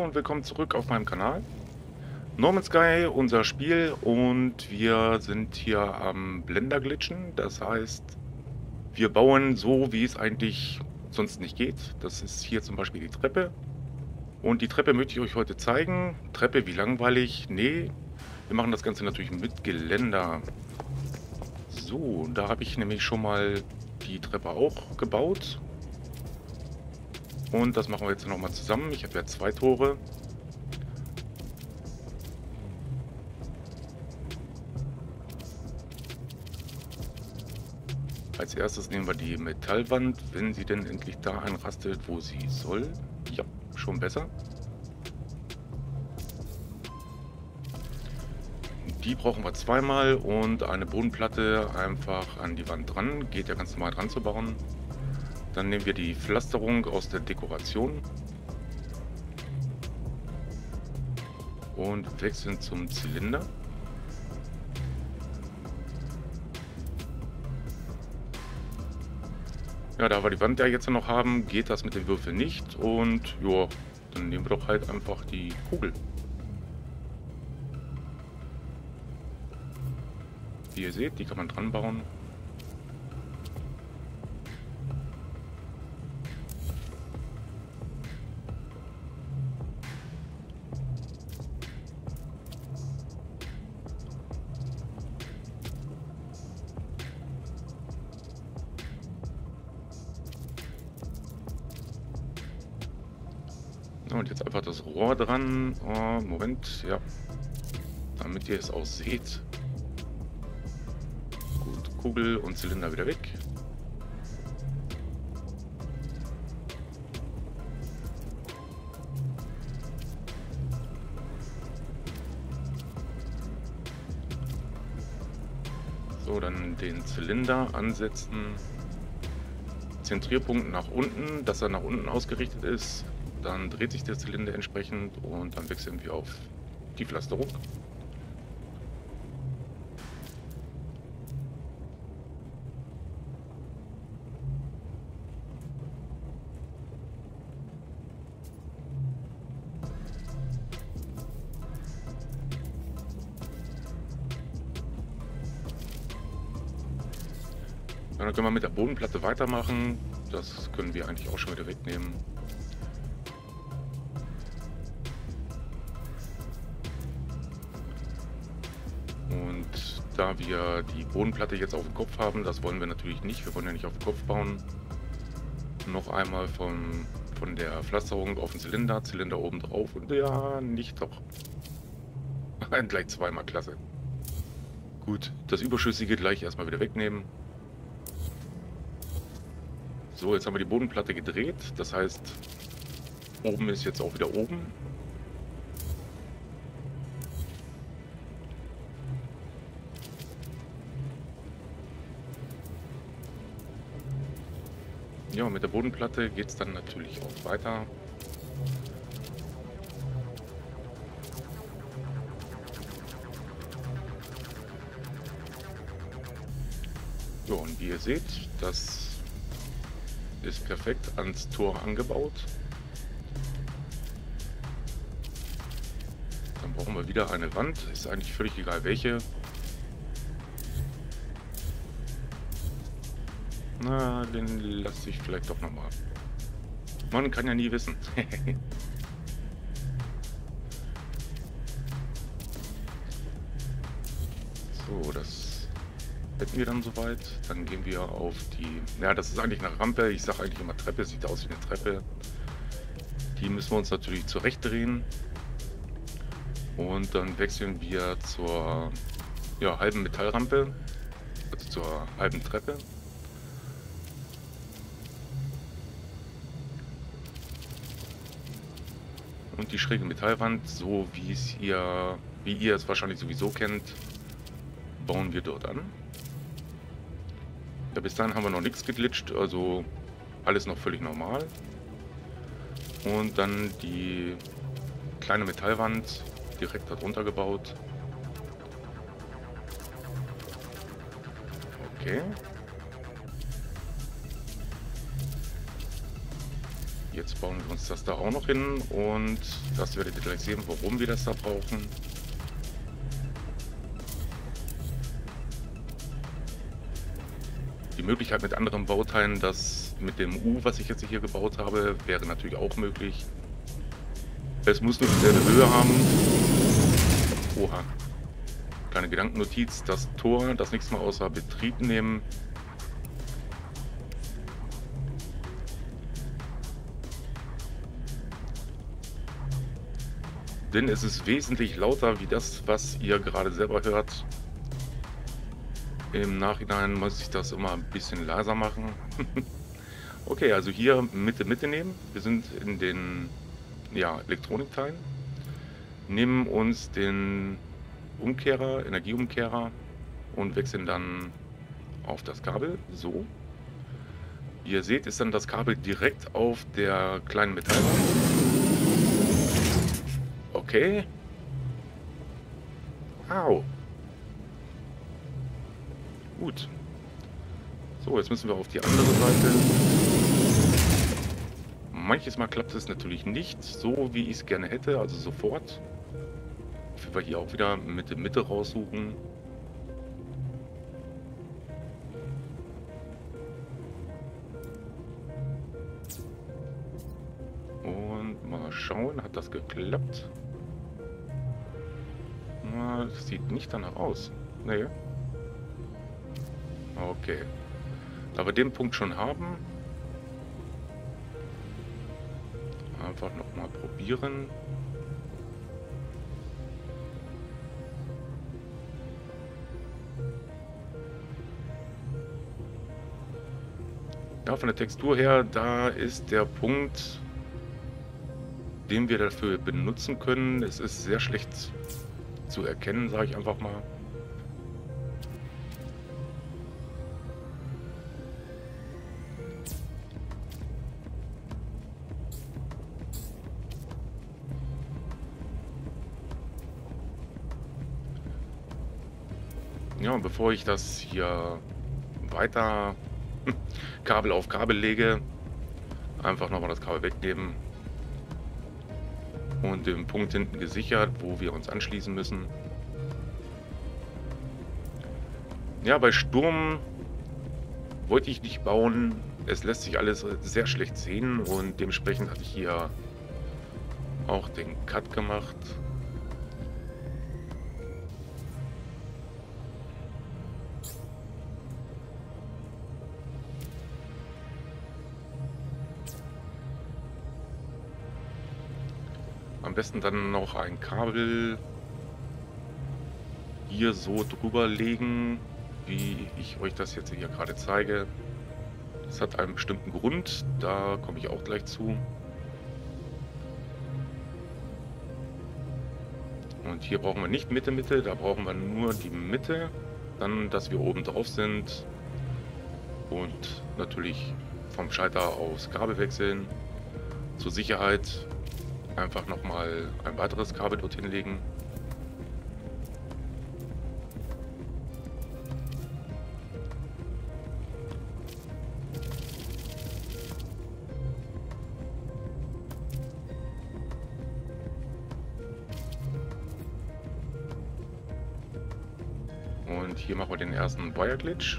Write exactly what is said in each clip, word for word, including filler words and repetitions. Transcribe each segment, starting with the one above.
und willkommen zurück auf meinem Kanal. No Man's Sky, unser Spiel, und wir sind hier am Blender glitchen. Das heißt, wir bauen so, wie es eigentlich sonst nicht geht. Das ist hier zum Beispiel die Treppe. Und die Treppe möchte ich euch heute zeigen. Treppe, wie langweilig? Nee, wir machen das Ganze natürlich mit Geländer. So, da habe ich nämlich schon mal die Treppe auch gebaut. Und das machen wir jetzt nochmal zusammen. Ich habe ja zwei Tore. Als erstes nehmen wir die Metallwand, wenn sie denn endlich da einrastet, wo sie soll. Ja, schon besser. Die brauchen wir zweimal und eine Bodenplatte einfach an die Wand dran. Geht ja ganz normal dran zu bauen. Dann nehmen wir die Pflasterung aus der Dekoration und wechseln zum Zylinder. Ja, da wir die Wand ja jetzt noch haben, geht das mit dem Würfel nicht. Und ja, dann nehmen wir doch halt einfach die Kugel. Wie ihr seht, die kann man dran bauen. Und jetzt einfach das Rohr dran. Oh, Moment, ja. Damit ihr es auch seht. Gut, Kugel und Zylinder wieder weg. So, dann den Zylinder ansetzen. Zentrierpunkt nach unten, dass er nach unten ausgerichtet ist. Dann dreht sich der Zylinder entsprechend und dann wechseln wir auf die Pflasterung. Dann können wir mit der Bodenplatte weitermachen. Das können wir eigentlich auch schon wieder wegnehmen. Und da wir die Bodenplatte jetzt auf dem Kopf haben, das wollen wir natürlich nicht. Wir wollen ja nicht auf den Kopf bauen. Noch einmal von, von der Pflasterung auf den Zylinder, Zylinder oben drauf und ja, nicht doch. Gleich zweimal, klasse. Gut, das Überschüssige gleich erstmal wieder wegnehmen. So, jetzt haben wir die Bodenplatte gedreht. Das heißt, oben ist jetzt auch wieder oben. Ja, mit der Bodenplatte geht es dann natürlich auch weiter. So, und wie ihr seht, das ist perfekt ans Tor angebaut. Dann brauchen wir wieder eine Wand. Ist eigentlich völlig egal welche. Na, den lasse ich vielleicht doch nochmal. Man kann ja nie wissen. So, das hätten wir dann soweit. Dann gehen wir auf die... Ja, das ist eigentlich eine Rampe. Ich sage eigentlich immer Treppe. Sieht aus wie eine Treppe. Die müssen wir uns natürlich zurechtdrehen. Und dann wechseln wir zur ja, halben Metallrampe. Also zur halben Treppe. Und die schräge Metallwand, so wie es ihr, wie ihr es wahrscheinlich sowieso kennt, bauen wir dort an. Ja, bis dahin haben wir noch nichts geglitscht, also alles noch völlig normal. Und dann die kleine Metallwand direkt darunter gebaut. Okay. Jetzt bauen wir uns das da auch noch hin und das werdet ihr gleich sehen, warum wir das da brauchen. Die Möglichkeit mit anderen Bauteilen, das mit dem U, was ich jetzt hier gebaut habe, wäre natürlich auch möglich. Es muss nur dieselbe Höhe haben. Oha. Kleine Gedankennotiz, das Tor, das nächste Mal außer Betrieb nehmen. Denn es ist wesentlich lauter wie das, was ihr gerade selber hört. Im Nachhinein muss ich das immer ein bisschen leiser machen. Okay, also hier Mitte, Mitte nehmen. Wir sind in den ja, Elektronikteilen. Nehmen uns den Umkehrer, Energieumkehrer und wechseln dann auf das Kabel. So. Wie ihr seht, ist dann das Kabel direkt auf der kleinen Metallwand. Okay. Au. Gut. So, jetzt müssen wir auf die andere Seite. Manches Mal klappt es natürlich nicht so, wie ich es gerne hätte, also sofort. Dafür wir hier auch wieder Mitte, Mitte raussuchen. Und mal schauen, hat das geklappt? Na, das sieht nicht danach aus. Nee. Okay. Da wir den Punkt schon haben, einfach nochmal probieren. Ja, von der Textur her, da ist der Punkt, den wir dafür benutzen können. Es ist sehr schlecht zu erkennen, sage ich einfach mal. Ja, und bevor ich das hier weiter Kabel auf Kabel lege, einfach nochmal das Kabel wegnehmen und den Punkt hinten gesichert, wo wir uns anschließen müssen. Ja, bei Sturm wollte ich nicht bauen. Es lässt sich alles sehr schlecht sehen und dementsprechend hatte ich hier auch den Cut gemacht. Am besten dann noch ein Kabel hier so drüber legen, wie ich euch das jetzt hier gerade zeige. Das hat einen bestimmten Grund, da komme ich auch gleich zu. Und hier brauchen wir nicht Mitte, Mitte, da brauchen wir nur die Mitte, dann, dass wir oben drauf sind und natürlich vom Schalter aufs Kabel wechseln. Zur Sicherheit einfach nochmal ein weiteres Kabel dorthin legen. Und hier machen wir den ersten Wire Glitch.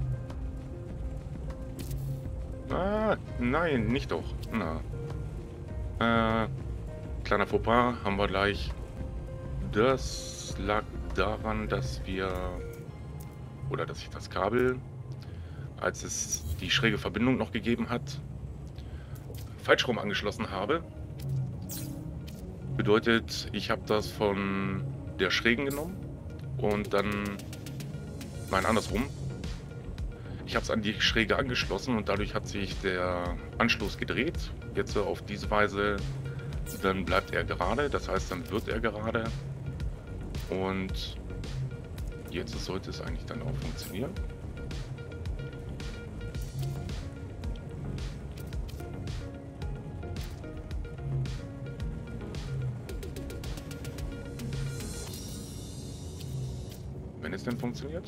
Ah, nein, nicht doch. Na. Äh, kleiner Fauxpas haben wir gleich. Das lag daran, dass wir, oder dass ich das Kabel, als es die schräge Verbindung noch gegeben hat, falsch rum angeschlossen habe. Bedeutet, ich habe das von der schrägen genommen und dann, nein, andersrum. Ich habe es an die Schräge angeschlossen und dadurch hat sich der Anschluss gedreht. Jetzt auf diese Weise, dann bleibt er gerade, das heißt, dann wird er gerade. Und jetzt sollte es eigentlich dann auch funktionieren. Wenn es denn funktioniert.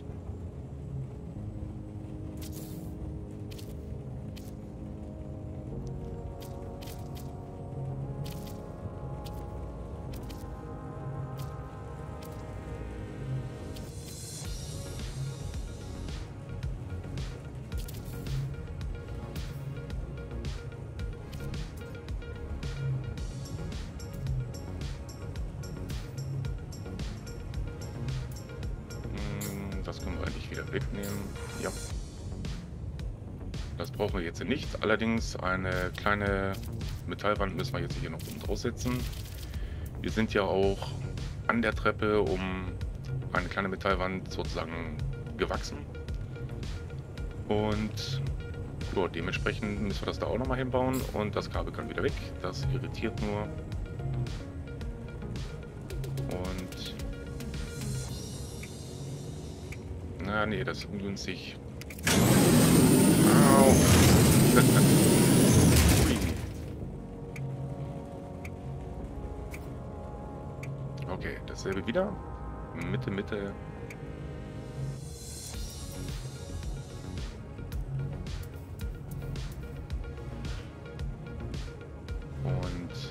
wieder wegnehmen. Ja. Das brauchen wir jetzt nicht. Allerdings eine kleine Metallwand müssen wir jetzt hier noch oben draufsetzen. Wir sind ja auch an der Treppe um eine kleine Metallwand sozusagen gewachsen. Und ja, dementsprechend müssen wir das da auch nochmal hinbauen. Und das Kabel kann wieder weg. Das irritiert nur. Und... Na, nee, das ist ungünstig. Au. Ui. Okay, dasselbe wieder. Mitte, Mitte. Und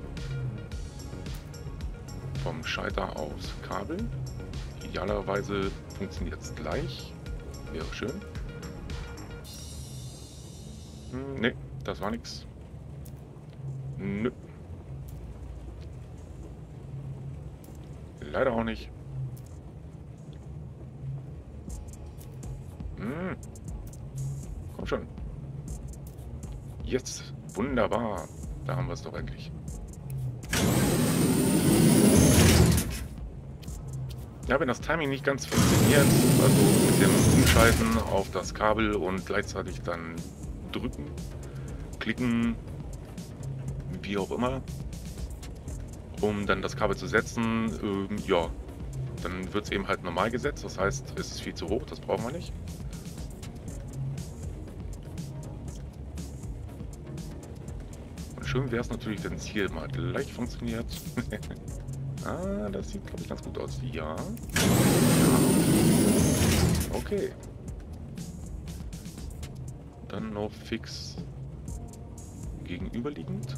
vom Schalter aufs Kabel. Idealerweise funktioniert es gleich. Wäre schön. Hm, ne, das war nix. Nö. Leider auch nicht. Hm. Komm schon. Jetzt. Wunderbar. Da haben wir es doch endlich. Ja, wenn das Timing nicht ganz funktioniert, also mit dem Umschalten auf das Kabel und gleichzeitig dann drücken, klicken, wie auch immer, um dann das Kabel zu setzen, ähm, ja, dann wird es eben halt normal gesetzt, das heißt, es ist viel zu hoch, das brauchen wir nicht. Und schön wäre es natürlich, wenn es hier mal gleich funktioniert. Ah, das sieht, glaube ich, ganz gut aus. Ja. Ja. Okay. Dann noch fix gegenüberliegend.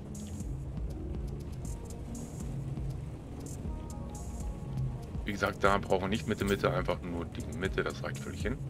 Wie gesagt, da brauchen wir nicht Mitte, Mitte, einfach nur die Mitte, das reicht völlig hin.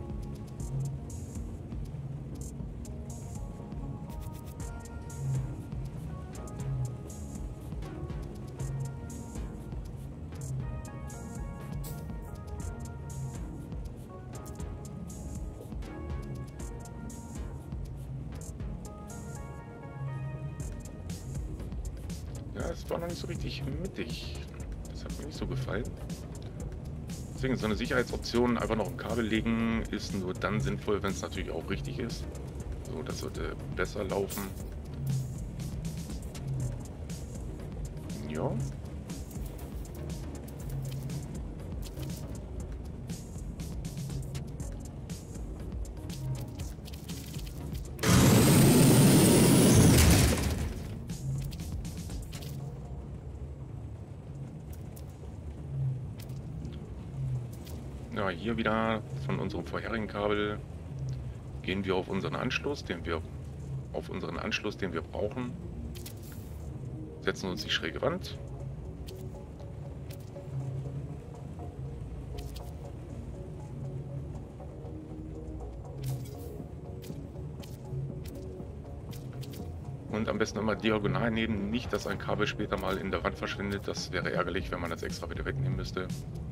Ja, es war noch nicht so richtig mittig. Das hat mir nicht so gefallen. Deswegen so eine Sicherheitsoption, einfach noch ein Kabel legen, ist nur dann sinnvoll, wenn es natürlich auch richtig ist. So, das sollte besser laufen. Ja. Ja, hier wieder von unserem vorherigen Kabel gehen wir auf unseren Anschluss, den wir auf unseren Anschluss, den wir brauchen. Setzen uns die schräge Wand. Und am besten immer diagonal nehmen, nicht, dass ein Kabel später mal in der Wand verschwindet. Das wäre ärgerlich, wenn man das extra wieder wegnehmen müsste.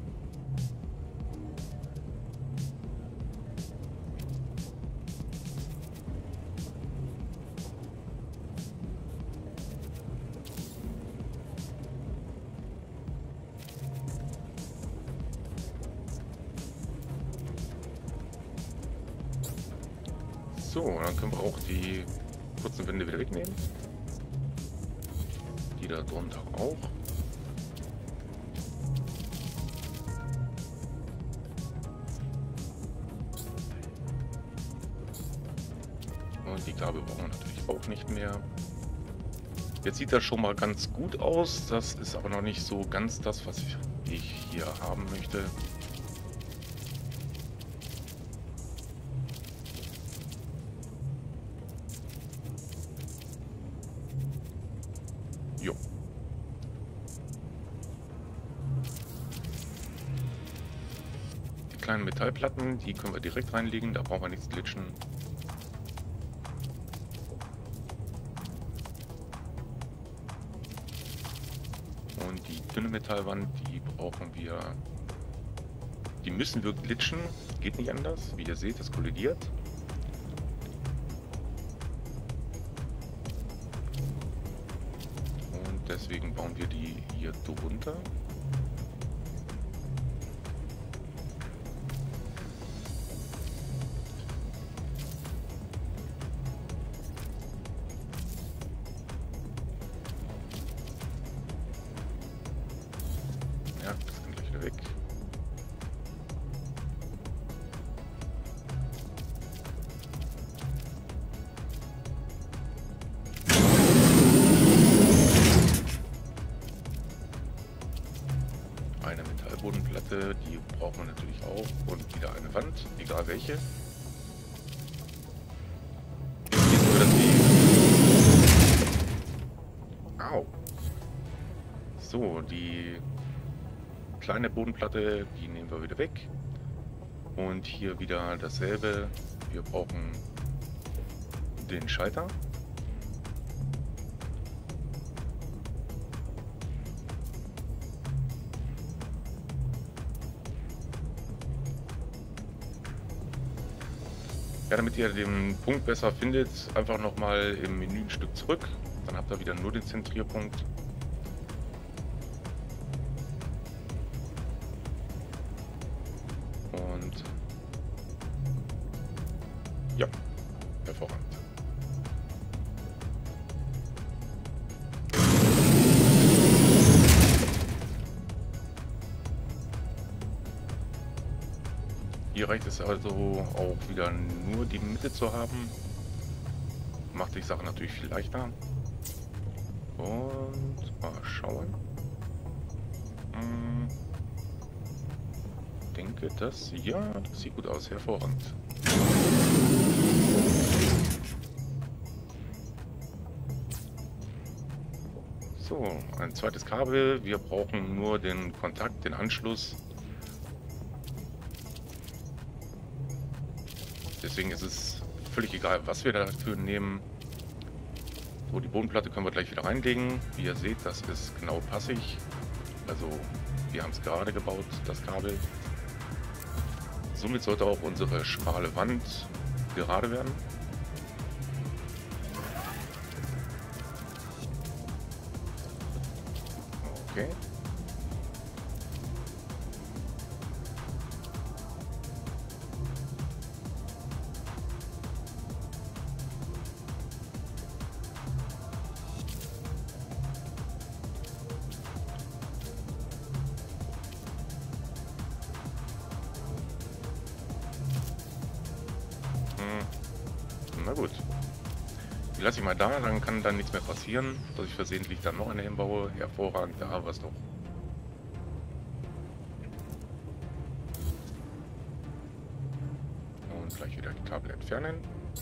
So, dann können wir auch die kurzen Wände wieder wegnehmen. Die da drunter auch. Und die Kabel brauchen wir natürlich auch nicht mehr. Jetzt sieht das schon mal ganz gut aus. Das ist aber noch nicht so ganz das, was ich hier haben möchte. Jo. Die kleinen Metallplatten, die können wir direkt reinlegen, da brauchen wir nichts glitschen. Und die dünne Metallwand, die brauchen wir Die müssen wir glitschen. Geht nicht anders. Wie ihr seht, es kollidiert. Und deswegen bauen wir die hier drunter. Ja, das kann gleich wieder weg. Eine Metallbodenplatte, die brauchen wir natürlich auch. Und wieder eine Wand, egal welche. Jetzt gießen wir das wie... Au! So, die kleine Bodenplatte, die nehmen wir wieder weg. Und hier wieder dasselbe. Wir brauchen den Schalter. Ja, damit ihr den Punkt besser findet, einfach nochmal im Menü ein Stück zurück. Dann habt ihr wieder nur den Zentrierpunkt. Und ja, hervorragend. Hier reicht es also auch wieder nur die Mitte zu haben. Macht die Sache natürlich viel leichter. Und mal schauen. Hm. Ich denke, das, ja, das sieht gut aus, hervorragend. So, ein zweites Kabel. Wir brauchen nur den Kontakt, den Anschluss. Deswegen ist es völlig egal, was wir dafür nehmen. So, die Bodenplatte können wir gleich wieder reinlegen. Wie ihr seht, das ist genau passig. Also, wir haben es gerade gebaut, das Kabel. Somit sollte auch unsere schmale Wand gerade werden. Okay. Na gut. Die lasse ich mal da, dann kann dann nichts mehr passieren, dass ich versehentlich dann noch eine hinbaue. Hervorragend, da haben wir es doch. Und gleich wieder die Kabel entfernen.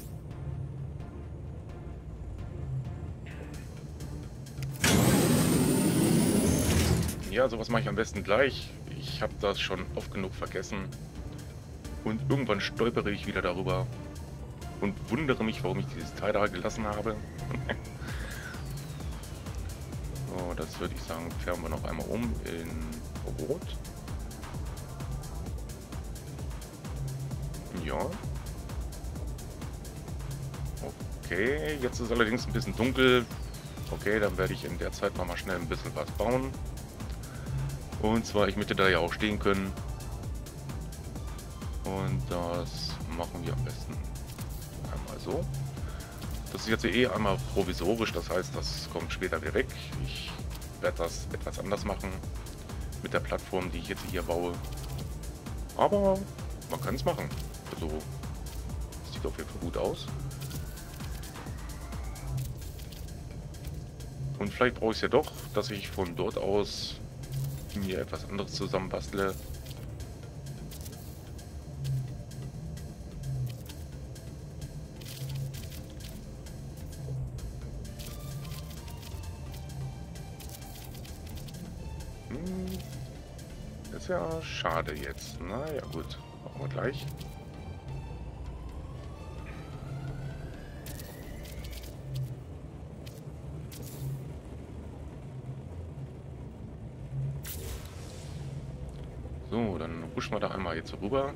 Ja, sowas mache ich am besten gleich. Ich habe das schon oft genug vergessen. Und irgendwann stolpere ich wieder darüber. Und wundere mich, warum ich dieses Teil da gelassen habe. So, das würde ich sagen, färben wir noch einmal um in Rot. Ja. Okay, jetzt ist allerdings ein bisschen dunkel. Okay, dann werde ich in der Zeit noch mal schnell ein bisschen was bauen. Und zwar, ich möchte da ja auch stehen können. Und das machen wir am besten einmal so. Das ist jetzt eh einmal provisorisch, das heißt, das kommt später wieder weg. Ich werde das etwas anders machen mit der Plattform, die ich jetzt hier baue. Aber man kann es machen. Also, sieht auf jeden Fall gut aus. Und vielleicht brauche ich es ja doch, dass ich von dort aus mir etwas anderes zusammenbastle. Hm, das ist ja schade jetzt. Na ja, gut. Machen wir gleich. So, dann huschen wir da einmal jetzt rüber.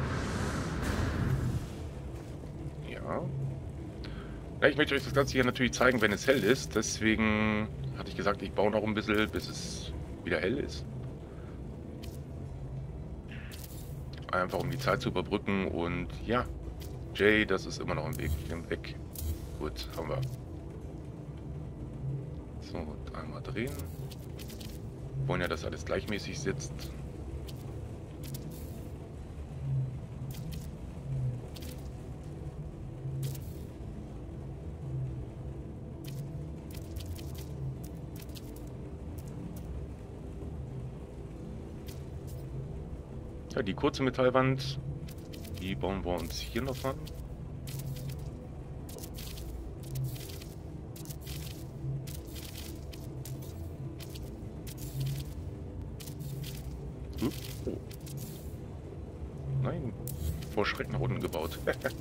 Ja. Ja, ich möchte euch das Ganze hier natürlich zeigen, wenn es hell ist. Deswegen hatte ich gesagt, ich baue noch ein bisschen, bis es wieder hell ist. Einfach um die Zeit zu überbrücken. Und ja, Jay, das ist immer noch im Weg. Im Weg. Gut, haben wir. So, einmal drehen. Wir wollen ja, dass alles gleichmäßig sitzt. Ja, die kurze Metallwand, die bauen wir uns hier noch ran. Oh. Nein, vor Schreck nach unten gebaut.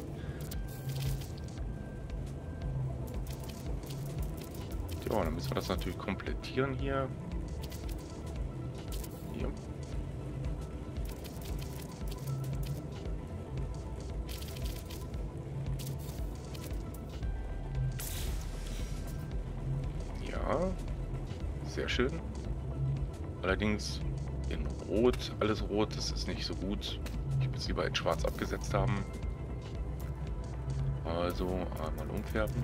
Ja, dann müssen wir das natürlich komplettieren hier. Hier. Ja, sehr schön. Allerdings in Rot, alles Rot, das ist nicht so gut. Ich würde es lieber in Schwarz abgesetzt haben. Also einmal umfärben.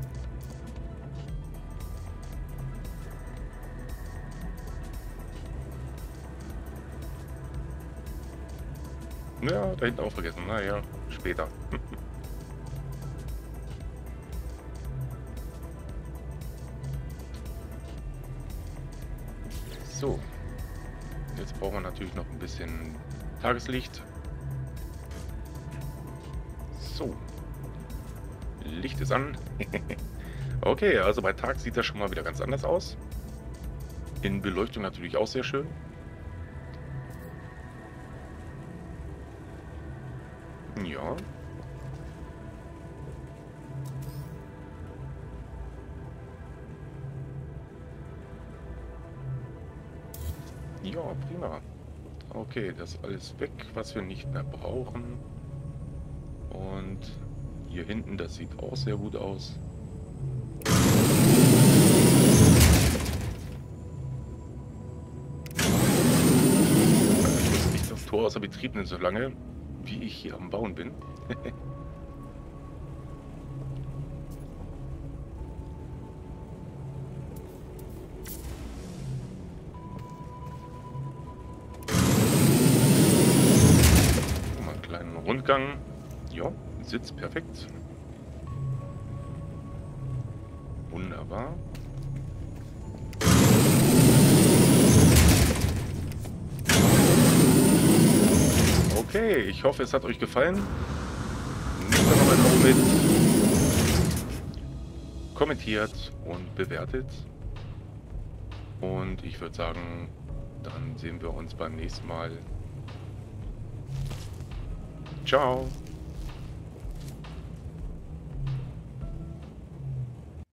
Ja, da hinten auch vergessen. Naja, später. So. Jetzt brauchen wir natürlich noch ein bisschen Tageslicht. So. Licht ist an. Okay, also bei Tag sieht das schon mal wieder ganz anders aus. In Beleuchtung natürlich auch sehr schön. Ja. Ja, prima. Okay, das ist alles weg, was wir nicht mehr brauchen. Und hier hinten, das sieht auch sehr gut aus. Ich muss nicht das Tor außer Betrieb nehmen, so lange wie ich hier am Bauen bin. Mal einen kleinen Rundgang. Ja, sitzt perfekt. Wunderbar. Okay, ich hoffe, es hat euch gefallen. Nehmt doch noch ein Abo mit. Kommentiert und bewertet. Und ich würde sagen, dann sehen wir uns beim nächsten Mal. Ciao.